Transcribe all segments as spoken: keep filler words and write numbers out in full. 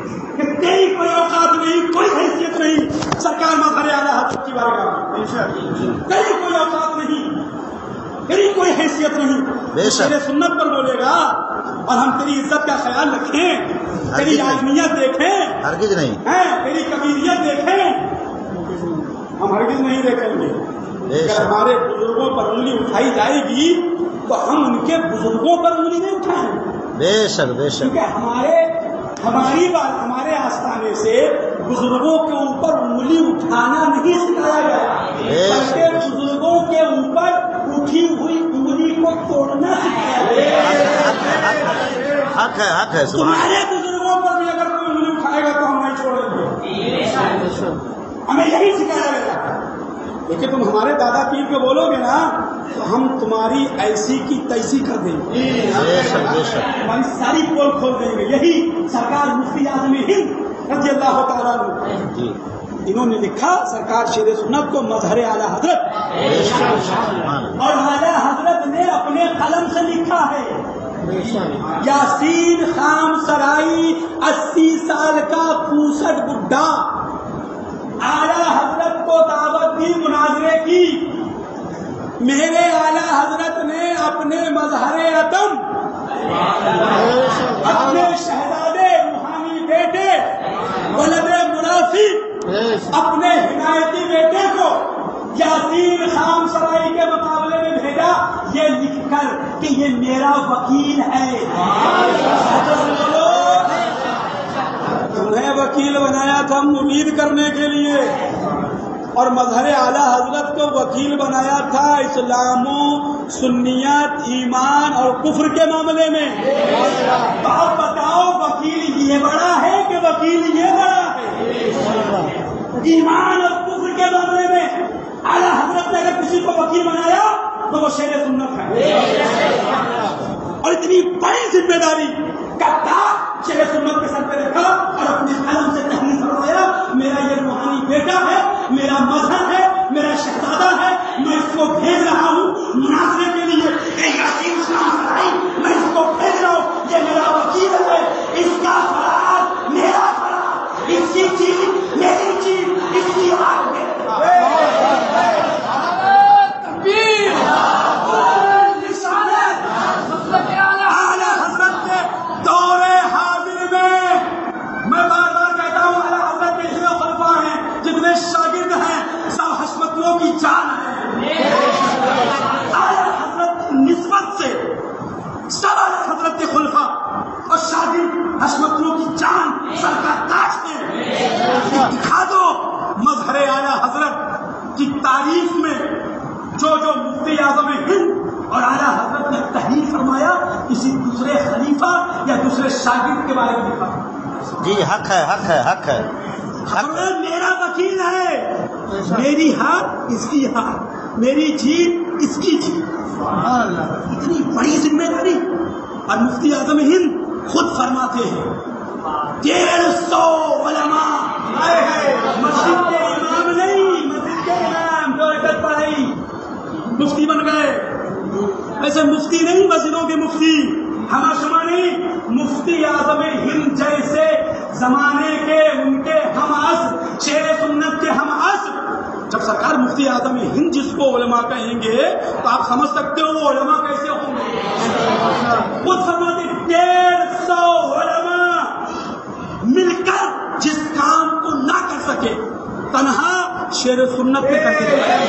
کہ تیری کوئی اوقات نہیں، کوئی حیثیت نہیں سرکار مظہر اعلیٰ حضرت کی بارگاہ میں، تیری کوئی اوقات نہیں، تیری کوئی حیثیت نہیں. تیرے سنت پر بولے گا اور ہم تیری عزت کا خیال رکھیں، تیری عالمیت دیکھیں، ہرگز نہیں، تیری کبیریت دیکھیں، ہم ہرگز نہیں دیکھیں گے. اگر ہمارے بزرگوں پر انگلی اٹھائی جائے گی تو ہم ان کے بزرگوں پر انگلی نہیں اٹھائیں گے. بے شک بے شک. کیونکہ ہمارے ہماری بات ہمارے آستانے سے بزرگوں کے اوپر انگلی اٹھانا نہیں سکھایا گیا، بلکہ بزرگوں کے اوپر اٹھی ہوئی انگلی کو توڑنا سکھایا گیا. حق ہے حق ہے. تمہارے بزرگوں پر بھی اگر کوئی انگلی اٹھائے گا تو ہم نہیں چھوڑیں گے، ہمیں یہی سکھایا گیا. لیکن تم ہمارے دادا پیر کو بولو گے نا تو ہم تمہاری ایسی کی تیسی کر دیں گے، ہماری ساری پول کھول دیں گے. یہی سرکار مفتی اعظم ہند رضی اللہ تعالیٰ عنہ انہوں نے لکھا، سرکار شیر سنت کو مظہر اعلیٰ حضرت، اور اعلیٰ حضرت نے اپنے قلم سے لکھا ہے. یاسین خام سرائی اسی سال کا پوسٹ بڈھا، اعلیٰ حضرت کو دعوت دی مناظرے کی. میرے اعلیٰ حضرت نے اپنے مظہر عدم، اپنے شہزادے روحانی بیٹے ولد منافی، اپنے حمایتی بیٹے کو یاسین خام سرائی کے مقابلے میں بھیجا یہ لکھ کر کہ یہ میرا وکیل ہے. تمہیں وکیل بنایا تھا امید کرنے کے لیے، اور مظہر اعلیٰ حضرت کو وکیل بنایا تھا اسلام و سنیت، ایمان اور کفر کے معاملے میں. تو اب بتاؤ وکیل یہ بڑا ہے کہ وکیل یہ بڑا ہے؟ ایمان اور کفر کے معاملے میں اعلیٰ حضرت نے اگر کسی کو وکیل بنایا تو وہ شیر سنت ہے. اور اتنی بڑی ذمہ داری کا تاج شیر سنت کے سر پہ رکھا اور اپنے قلم سے تحریر فرمایا، میرا یہ روحانی بیٹا ہے، میرا مذہب ہے، میرا شہزادہ ہے، میں اس کو بھیج رہا ہوں مناظرے کے لیے. یاسین خام سرائی میں اس کو بھیج رہا ہوں، یہ میرا وکیل ہے، اس کا فرار میرا فرار، اس کی چیز میری چیز، اس کی آگ میرے. اعلیٰ حضرت کے دور حاضر میں میں بار بار کہتا ہوں، اعلیٰ حضرت کے اتنے خلفاء ہیں، جتنے شاگرد ہیں سب حشمتیوں کی جان ہے. اعلیٰ حضرت کی نسبت سے سب اعلیٰ حضرت کے خلفاء اور شاگرد حشمتیوں کی جان سر کا تاج ہے. دکھا دو مظہر اعلیٰ حضرت کی تعریف میں جو جو مفتی اعظم ہند اور اعلیٰ حضرت نے تحریر فرمایا کسی دوسرے خلیفہ یا دوسرے شاگرد کے بارے میں لکھا. جی حق ہے حق ہے حق ہے. میرا وکیل ہے، میری ہاتھ اس کی ہاتھ، میری جیت اس کی جیت. اتنی بڑی ذمہ داری. اور مفتی اعظم ہند خود فرماتے ہیں ڈیڑھ سو علماء مسجد کے امام نہیں، مسجد کے امام جو عزت پڑھائی مفتی بن گئے. ایسے مفتی نہیں مسجدوں کے مفتی، ہما شما نہیں، مفتی اعظم ہند جیسے زمانے کے ان کے ہم عصر شیر سنت کے ہم عصر. جب سرکار مفتی اعظم ہند جس کو علماء کہیں گے تو آپ سمجھ سکتے ہو وہ علماء کیسے ہوں گے. خود فرماتے ڈیڑھ سو علماء مل کر جس کام کو نہ کر سکے تنہا شیر سنت پہ کر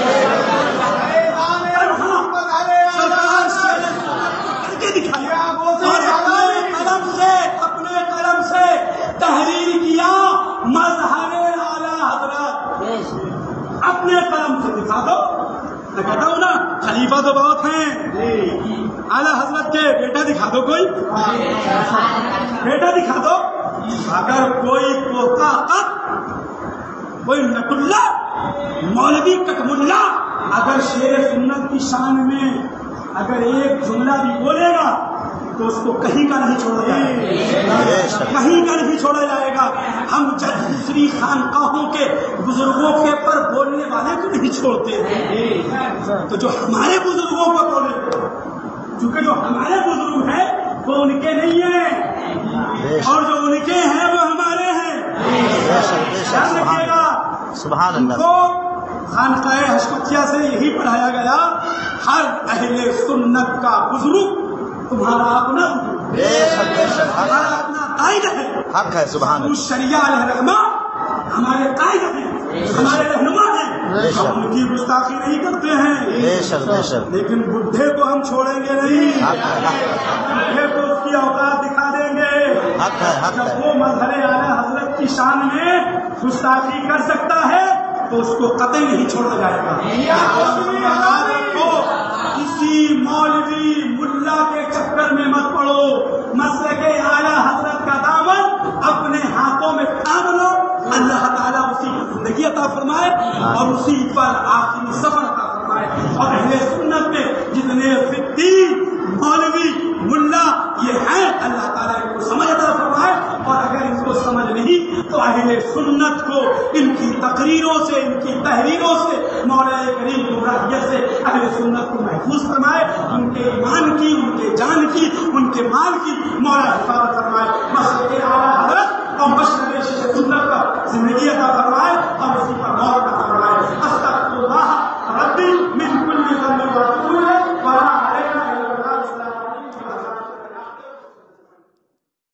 کے دکھایا اور اپنے قلم سے اپنے قلم سے تحریر کیا مظہر اعلیٰ حضرت. اپنے قلم سے دکھا دو. میں کہتا ہوں نا خلیفہ تو بہت ہیں، اعلیٰ حضرت کے بیٹا دکھا دو، کوئی بیٹا دکھا دو. اگر کوئی کوتا قط کوئی نق اللہ مولوی کٹم اللہ اگر شیر سنت کی شان میں اگر ایک جملہ بھی بولے گا تو اس کو کہیں کا نہیں چھوڑا جائے گا، کہیں کا نہیں چھوڑا جائے گا. ہم جب دوسری خانقاہوں کے بزرگوں کے پر بولنے والے کو نہیں چھوڑتے ہیں، تو جو ہمارے بزرگوں کو بولے، کیونکہ جو ہمارے بزرگ ہیں وہ ان کے نہیں ہیں اور جو ان کے ہیں وہ ہمارے ہیں. بے شک بے شک یاد رکھیے گا سبحان ان اللہ کو خانقاہ حشمتیہ سے یہی پڑھایا گیا ہر اہل سنت کا بزرگ تمہارا اپنا بے شک بے شک حق ہمارا اپنا قائد ہے. حق ہے سبحان اللہ شریعہ علیہ رحمہ ہمارے قائد ہیں, ہمارے رہنما ہیں. بے شک. ہم ان کی گستاخی نہیں کرتے ہیں, بے شک بے شک لیکن بڈھے کو ہم چھوڑیں گے نہیں. حق ہے حق بڈھے کو اس کی اوقات دکھا دیں گے. حق ہے حق جب ہے وہ مظہر اعلیٰ حضرت کی شان میں گستاخی کر سکتا ہے تو اس کو قطعی نہیں چھوڑا جائے گا. یاد رکھو, کسی مولوی ملا کے چکر میں مت پڑو. مسلک اعلیٰ حضرت کا دامن اپنے ہاتھوں میں تھام لو. اللہ تعالیٰ اسی کی زندگی عطا فرمائے اور اسی پر آخری سفر عطا فرمائے. اور اہل سنت میں جتنے فقیر مولوی ملا یہ ہیں, اللہ تعالیٰ ان کو سمجھ عطا فرمائے. اور اگر ان کو سمجھ نہیں تو اہل سنت کو ان کی تقریروں سے, ان کی تحریروں سے, مولا کریم گمراہیت سے اہل سنت کو محفوظ فرمائے. ان کے ایمان کی, ان کے جان کی, ان کے مال کی مولا حفاظت فرمائے.